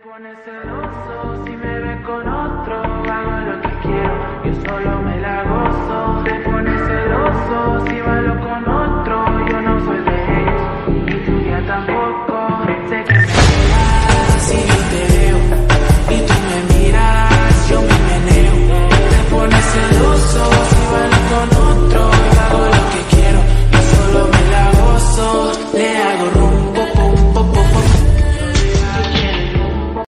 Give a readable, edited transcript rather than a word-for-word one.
Pone celoso si me ve con otro, hago lo que quiero, yo solo me